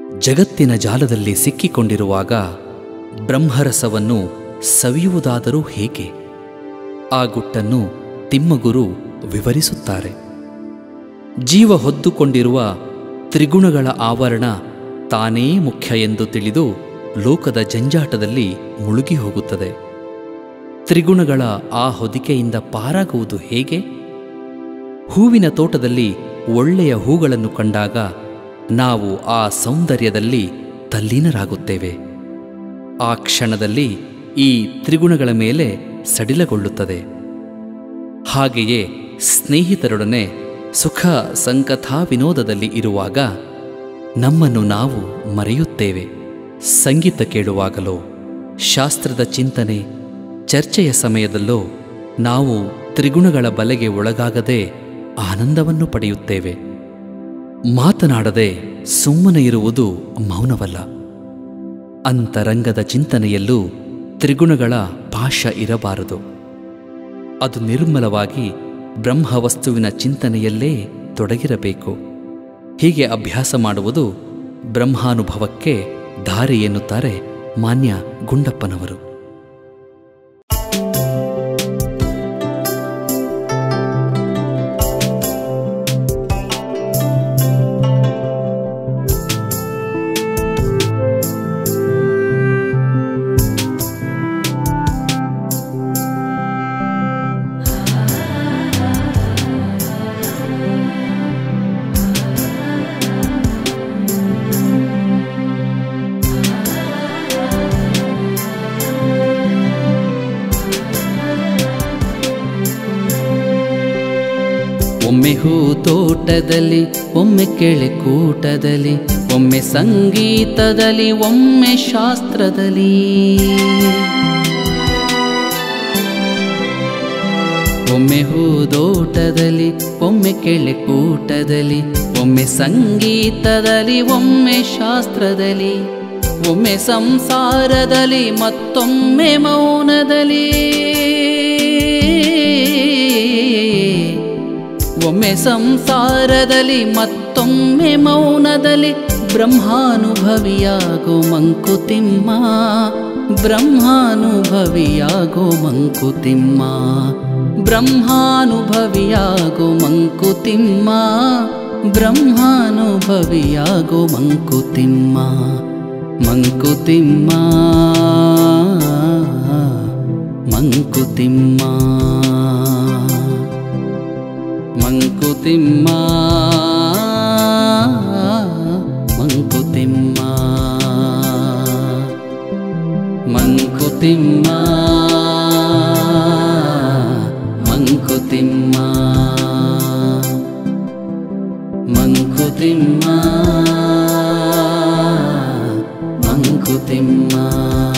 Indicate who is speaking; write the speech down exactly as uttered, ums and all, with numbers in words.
Speaker 1: ಜಗತ್ತಿನ ಜಾಲದಲ್ಲಿ ಸಿಕ್ಕಿಕೊಂಡಿರುವಾಗ ಬ್ರಹ್ಮರಸವನ್ನು ಸವಿಯುವುದಾದರೂ ಹೇಗೆ? ಆ ಗುಟ್ಟನ್ನು ತಿಮ್ಮಗುರು ವಿವರಿಸುತ್ತಾರೆ. ಜೀವ ಹೊದ್ದುಕೊಂಡಿರುವ ತ್ರಿಗುಣಗಳ ಆವರಣ ತಾನೇ ಮುಖ್ಯ ಎಂದು ತಿಳಿದು ಲೋಕದ ಜಂಜಾಟದಲ್ಲಿ ಮುಳುಗಿ ಹೋಗುತ್ತದೆ. ತ್ರಿಗುಣಗಳ ಆ ಹೊದಿಕೆಯಿಂದ ಪಾರಾಗುವುದು ಹೇಗೆ? ಹೂವಿನ ತೋಟದಲ್ಲಿ ಒಳ್ಳೆಯ ಹೂಗಳನ್ನು ಕಂಡಾಗ ನಾವು ಆ ಸೌಂದರ್ಯದಲ್ಲಿ ತಲ್ಲೀನರಾಗುತ್ತೇವೆ. ಆ ಕ್ಷಣದಲ್ಲಿ ಈ ತ್ರಿಗುಣಗಳ ಮೇಲೆ ಸಡಿಲಗೊಳ್ಳುತ್ತದೆ. ಹಾಗೆಯೇ ಸ್ನೇಹಿತರೊಡನೆ ಸುಖ ಸಂಕಥಾ ವಿನೋದದಲ್ಲಿ ಇರುವಾಗ ನಮ್ಮನ್ನು ನಾವು ಮರೆಯುತ್ತೇವೆ. ಸಂಗೀತ ಕೇಳುವಾಗಲೋ, ಶಾಸ್ತ್ರದ ಚಿಂತನೆ ಚರ್ಚೆಯ ಸಮಯದಲ್ಲೋ ನಾವು ತ್ರಿಗುಣಗಳ ಬಲೆಗೆ ಒಳಗಾಗದೆ ಆನಂದವನ್ನು ಪಡೆಯುತ್ತೇವೆ. ಮಾತನಾಡದೆ ಸುಮ್ಮನೆ ಇರುವುದು ಮೌನವಲ್ಲ. ಅಂತರಂಗದ ಚಿಂತನೆಯಲ್ಲೂ ತ್ರಿಗುಣಗಳ ಪಾಶ ಇರಬಾರದು. ಅದು ನಿರ್ಮಲವಾಗಿ ಬ್ರಹ್ಮವಸ್ತುವಿನ ಚಿಂತನೆಯಲ್ಲೇ ತೊಡಗಿರಬೇಕು. ಹೀಗೆ ಅಭ್ಯಾಸ ಮಾಡುವುದು ಬ್ರಹ್ಮಾನುಭವಕ್ಕೆ ದಾರಿ ಎನ್ನುತ್ತಾರೆ ಮಾನ್ಯ ಗುಂಡಪ್ಪನವರು. ಒಮ್ಮೆ ಹೂ ತೋಟದಲ್ಲಿ, ಒಮ್ಮೆ ಕೆಳೆ ಕೂಟದಲ್ಲಿ, ಒಮ್ಮೆ ಸಂಗೀತದಲ್ಲಿ, ಒಮ್ಮೆ ಶಾಸ್ತ್ರದಲ್ಲಿ, ಒಮ್ಮೆ ಹೂದೋಟದಲ್ಲಿ, ಒಮ್ಮೆ ಕೆಳೆ ಕೂಟದಲ್ಲಿ, ಒಮ್ಮೆ ಸಂಗೀತದಲ್ಲಿ, ಒಮ್ಮೆ ಶಾಸ್ತ್ರದಲ್ಲಿ, ಒಮ್ಮೆ ಸಂಸಾರದಲ್ಲಿ, ಮತ್ತೊಮ್ಮೆ ಮೌನದಲ್ಲಿ, ಒಮ್ಮೆ ಸಂಸಾರದಲ್ಲಿ ಮತ್ತೊಮ್ಮೆ ಮೌನದಲ್ಲಿ ಬ್ರಹ್ಮಾನುಭವಿಯಾಗೋ ಮಂಕುತಿಮ್ಮ, ಬ್ರಹ್ಮಾನುಭವಿಯಾಗೋ ಮಂಕುತಿಮ್ಮ, ಬ್ರಹ್ಮಾನುಭವಿಯಾಗೋ ಮಂಕುತಿಮ್ಮ, ಬ್ರಹ್ಮಾನುಭವಿಯಾಗೋ ಮಂಕುತಿಮ್ಮ. ಮಂಕುತಿಮ್ಮ ಮಂಕುತಿಮ್ಮ ಮಂಕುತಿಮ್ಮ ಮಂಕುತಿಮ್ಮ ಮಂಕುತಿಮ್ಮ ಮಂಕುತಿಮ್ಮ ಮಂಕುತಿಮ್ಮ ಮಂಕುತಿಮ್ಮ